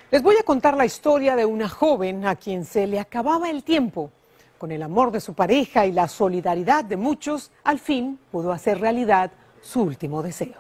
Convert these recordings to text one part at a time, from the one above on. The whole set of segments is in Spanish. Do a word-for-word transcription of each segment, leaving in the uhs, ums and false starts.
Les voy a contar la historia de una joven a quien se le acababa el tiempo. Con el amor de su pareja y la solidaridad de muchos, al fin pudo hacer realidad su último deseo.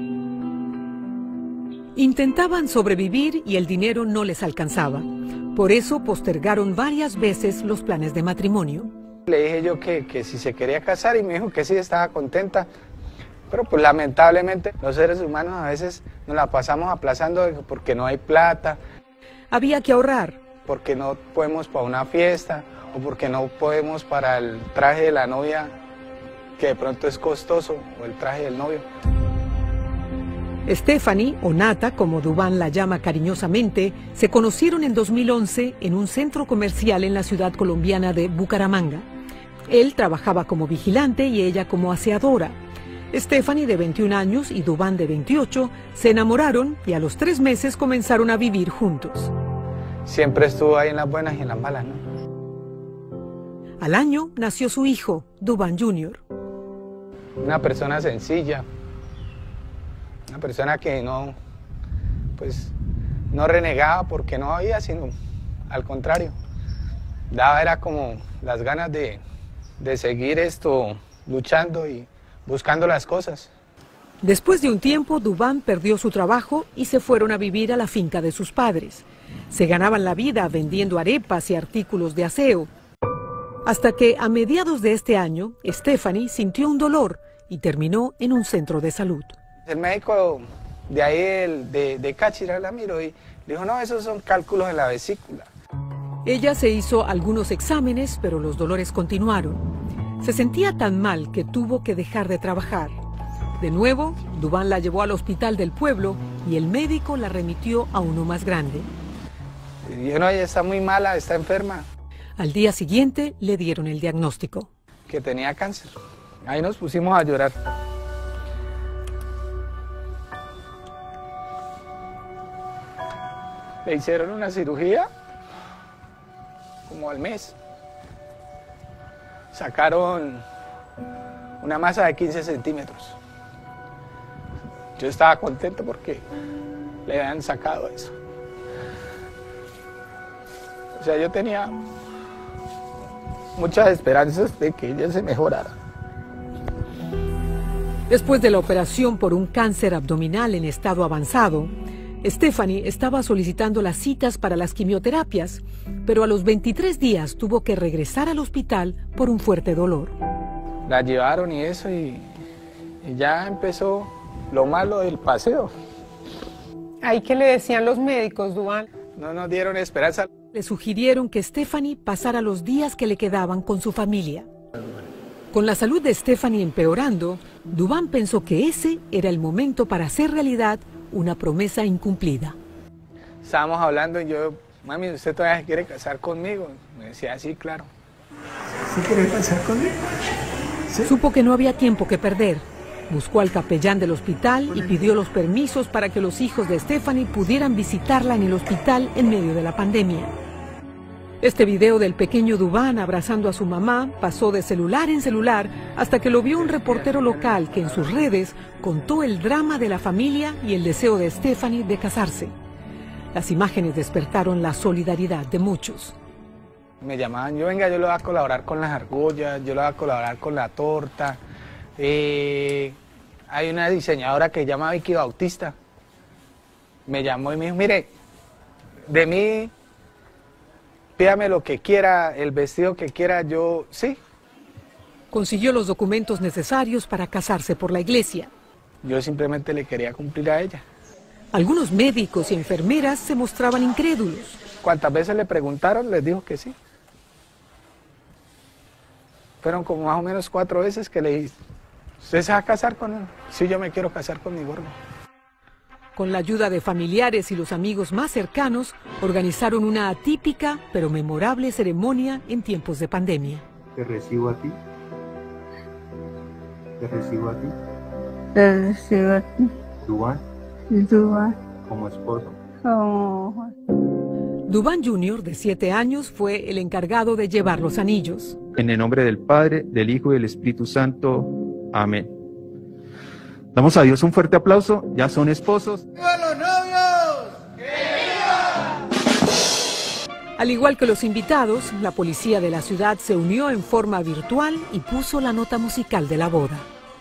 Intentaban sobrevivir y el dinero no les alcanzaba. Por eso postergaron varias veces los planes de matrimonio. Le dije yo que, que si se quería casar y me dijo que sí, estaba contenta. Pero pues lamentablemente los seres humanos a veces nos la pasamos aplazando porque no hay plata. Había que ahorrar. Porque no podemos para una fiesta o porque no podemos para el traje de la novia, que de pronto es costoso, o el traje del novio. Stephanie, o Nata, como Duván la llama cariñosamente, se conocieron en dos mil once en un centro comercial en la ciudad colombiana de Bucaramanga. Él trabajaba como vigilante y ella como aseadora. Stephanie, de veintiún años, y Duván, de veintiocho, se enamoraron y a los tres meses comenzaron a vivir juntos. Siempre estuvo ahí en las buenas y en las malas, ¿no? Al año nació su hijo, Duván junior Una persona sencilla, una persona que no, pues, no renegaba porque no había, sino al contrario. Daba era como las ganas de, de seguir esto, luchando y buscando las cosas. Después de un tiempo, Duván perdió su trabajo y se fueron a vivir a la finca de sus padres. Se ganaban la vida vendiendo arepas y artículos de aseo. Hasta que a mediados de este año, Stephanie sintió un dolor y terminó en un centro de salud. El médico de ahí, el, de, de Cáchira, la miró y dijo, no, esos son cálculos en la vesícula. Ella se hizo algunos exámenes, pero los dolores continuaron. Se sentía tan mal que tuvo que dejar de trabajar. De nuevo, Duván la llevó al hospital del pueblo y el médico la remitió a uno más grande. Y dijo, no, ella está muy mala, está enferma. Al día siguiente le dieron el diagnóstico. Que tenía cáncer. Ahí nos pusimos a llorar. Le hicieron una cirugía como al mes. Sacaron una masa de quince centímetros. Yo estaba contento porque le habían sacado eso. O sea, yo tenía muchas esperanzas de que ella se mejorara. Después de la operación por un cáncer abdominal en estado avanzado, Stephanie estaba solicitando las citas para las quimioterapias, pero a los veintitrés días tuvo que regresar al hospital por un fuerte dolor. La llevaron y eso, y, y ya empezó lo malo del paseo. ¿Ahí qué le decían los médicos, Duván? No nos dieron esperanza. Le sugirieron que Stephanie pasara los días que le quedaban con su familia. Con la salud de Stephanie empeorando, Duván pensó que ese era el momento para hacer realidad una promesa incumplida. Estábamos hablando y yo, mami, ¿usted todavía quiere casar conmigo? Me decía, sí, claro. ¿Sí quiere casar conmigo? ¿Sí? Supo que no había tiempo que perder. Buscó al capellán del hospital y pidió los permisos para que los hijos de Stephanie pudieran visitarla en el hospital en medio de la pandemia. Este video del pequeño Duván abrazando a su mamá pasó de celular en celular hasta que lo vio un reportero local que en sus redes contó el drama de la familia y el deseo de Stephanie de casarse. Las imágenes despertaron la solidaridad de muchos. Me llamaban, yo venga, yo le voy a colaborar con las argollas, yo le voy a colaborar con la torta. Eh, hay una diseñadora que se llama Vicky Bautista. Me llamó y me dijo, mire, de mí, pídame lo que quiera, el vestido que quiera, yo sí. Consiguió los documentos necesarios para casarse por la iglesia. Yo simplemente le quería cumplir a ella. Algunos médicos y enfermeras se mostraban incrédulos. Cuantas veces le preguntaron, les dijo que sí. Fueron como más o menos cuatro veces que le dije, ¿usted se va a casar con él? Sí, yo me quiero casar con mi gordo. Con la ayuda de familiares y los amigos más cercanos, organizaron una atípica pero memorable ceremonia en tiempos de pandemia. Te recibo a ti. Te recibo a ti. Te recibo a ti. Duván. Duván. Como esposo. Como... Duván junior, de siete años, fue el encargado de llevar los anillos. En el nombre del Padre, del Hijo y del Espíritu Santo. Amén. Damos a Dios un fuerte aplauso, ya son esposos. ¡Viva los novios! ¡Que viva! Al igual que los invitados, la policía de la ciudad se unió en forma virtual y puso la nota musical de la boda.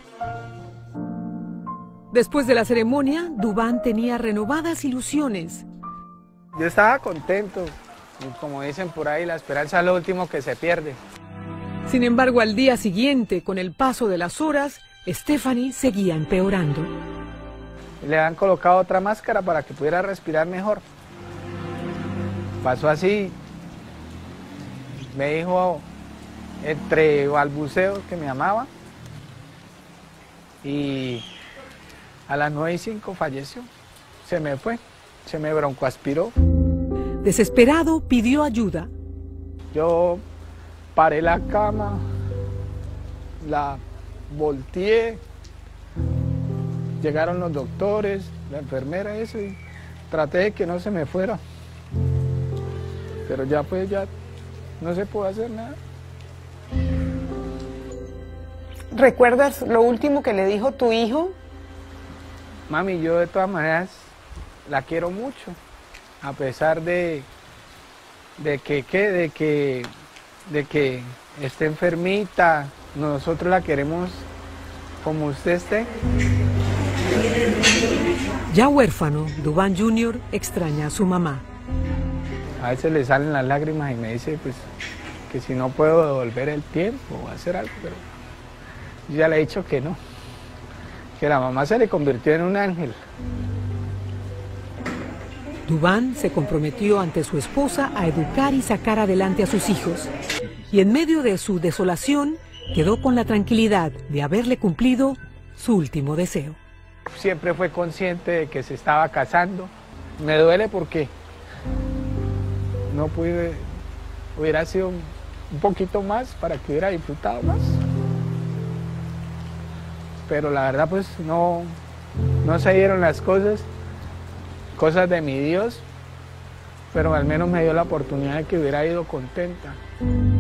Después de la ceremonia, Duván tenía renovadas ilusiones. Yo estaba contento, y como dicen por ahí, la esperanza es lo último que se pierde. Sin embargo, al día siguiente, con el paso de las horas, Stephanie seguía empeorando. Le han colocado otra máscara para que pudiera respirar mejor. Pasó así, me dijo entre balbuceos que me amaba y a las nueve y cinco falleció, se me fue, se me broncoaspiró. Desesperado, pidió ayuda. Yo paré la cama, la volteé, llegaron los doctores, la enfermera, eso, y traté de que no se me fuera. Pero ya pues ya no se puede hacer nada. ¿Recuerdas lo último que le dijo tu hijo? Mami, yo de todas maneras la quiero mucho, a pesar de, de que, que, de que, de que esté enfermita, nosotros la queremos como usted esté. Ya huérfano, Duván junior extraña a su mamá. A veces le salen las lágrimas y me dice pues que si no puedo devolver el tiempo o hacer algo, pero yo ya le he dicho que no, que la mamá se le convirtió en un ángel. Duván se comprometió ante su esposa a educar y sacar adelante a sus hijos. Y en medio de su desolación, quedó con la tranquilidad de haberle cumplido su último deseo. Siempre fue consciente de que se estaba casando. Me duele porque no pude, hubiera sido un poquito más para que hubiera disfrutado más. Pero la verdad pues no, no se dieron las cosas, cosas de mi Dios, pero al menos me dio la oportunidad de que hubiera ido contenta.